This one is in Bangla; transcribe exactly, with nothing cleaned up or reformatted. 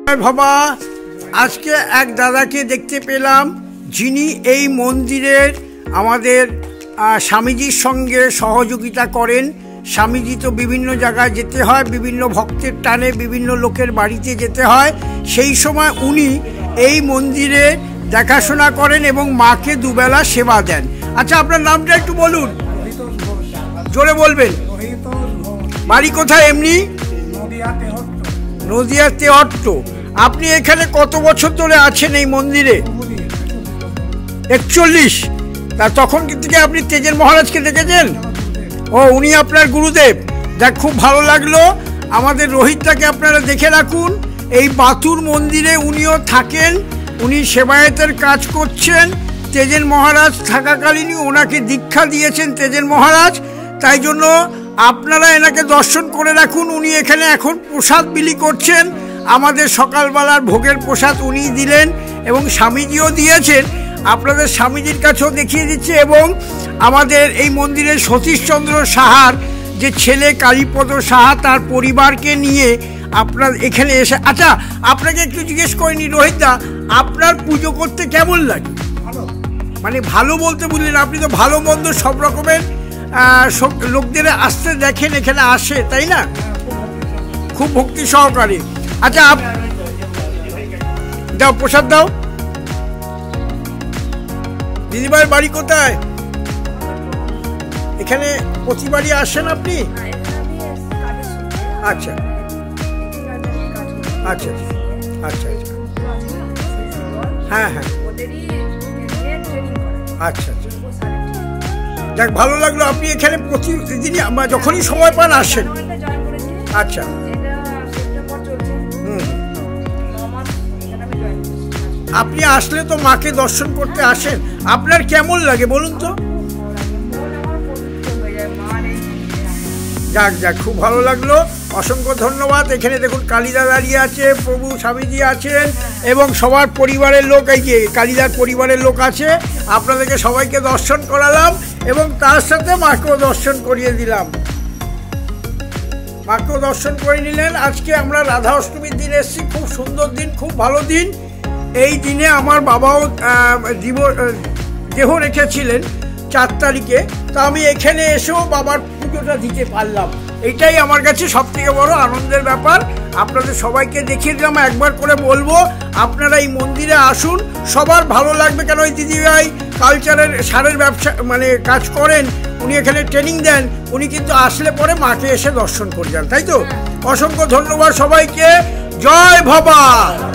বাবা আজকে এক দাদাকে দেখতে পেলাম যিনি এই মন্দিরের আমাদের স্বামীজির সঙ্গে সহযোগিতা করেন। স্বামীজি তো বিভিন্ন জায়গায় যেতে হয়, বিভিন্ন ভক্তের টানে বিভিন্ন লোকের বাড়িতে যেতে হয়, সেই সময় উনি এই মন্দিরে দেখাশোনা করেন এবং মাকে দুবেলা সেবা দেন। আচ্ছা, আপনার নামটা একটু বলুন, জোরে বলবেন। বাড়ি কোথায়? এমনি নদিয়া তেহট্ট। আপনি এখানে কত বছর ধরে আছেন এই মন্দিরে? একচল্লিশ। তা তখন থেকে আপনি তেজের মহারাজকে দেখেছেন? ও, উনি আপনার গুরুদেব। যাক, খুব ভালো লাগলো। আমাদের রোহিতটাকে আপনারা দেখে রাখুন। এই বাতুর মন্দিরে উনিও থাকেন, উনি সেবায়েতের কাজ করছেন। তেজের মহারাজ থাকাকালীনই ওনাকে দীক্ষা দিয়েছেন তেজের মহারাজ, তাই জন্য আপনারা এনাকে দর্শন করে রাখুন। উনি এখানে এখন প্রসাদ বিলি করছেন, আমাদের সকালবেলার ভোগের প্রসাদ উনি দিলেন এবং স্বামীজিও দিয়েছেন। আপনাদের স্বামীজির কাছেও দেখিয়ে দিচ্ছে এবং আমাদের এই মন্দিরের সতীশচন্দ্র সাহার যে ছেলে কালীপদ সাহা, তার পরিবারকে নিয়ে আপনার এখানে এসে। আচ্ছা, আপনাকে একটু জিজ্ঞেস করিনি রোহিতদা, আপনার পুজো করতে কেমন লাগে? মানে ভালো বলতে বুঝলেন, আপনি তো ভালো মন্দ সব রকমের লোকদের আসতে দেখেন, এখানে আসে, তাই না? খুব ভক্তি সহকারে। আচ্ছা, দাও প্রসাদ দাও। দিদিভাইয়ের বাড়ি কোথায়? এখানে প্রতিবারই আসেন আপনি? আচ্ছা আচ্ছা আচ্ছা আচ্ছা হ্যাঁ হ্যাঁ আচ্ছা আচ্ছা। যাক, ভালো লাগলো। আপনি এখানে প্রতিদিনই যখনই সময় পান আসেন? আচ্ছা। হুম, আপনি আসলে তো মাকে দর্শন করতে আসেন, আপনার কেমন লাগে বলুন তো? যাক যাক, খুব ভালো লাগলো, অসংখ্য ধন্যবাদ। এখানে দেখুন কালিদা দাঁড়িয়ে আছে, প্রভু স্বামীজি আছেন এবং সবার পরিবারের লোক, এই যে কালিদার পরিবারের লোক আছে। আপনাদেরকে সবাইকে দর্শন করালাম এবং তার সাথে মাকেও দর্শন করিয়ে দিলাম। মাকেও দর্শন করে নিলেন। আজকে আমরা রাধা অষ্টমীর দিন এসেছি, খুব সুন্দর দিন, খুব ভালো দিন। এই দিনে আমার বাবাও জীব দেহ রেখেছিলেন চার তারিখে, তা আমি এখানে এসেও বাবার পুজোটা দিতে পারলাম। এটাই আমার কাছে সব থেকে বড় আনন্দের ব্যাপার। আপনাদের সবাইকে দেখিয়ে দিলাম। একবার করে বলবো, আপনারা এই মন্দিরে আসুন, সবার ভালো লাগবে। কেন ওই দিদিভাই কালচারের সারের ব্যবসা মানে কাজ করেন, উনি এখানে ট্রেনিং দেন, উনি কিন্তু আসলে পরে মাকে এসে দর্শন করে যান, তাই তো? অসংখ্য ধন্যবাদ সবাইকে। জয় ভবা।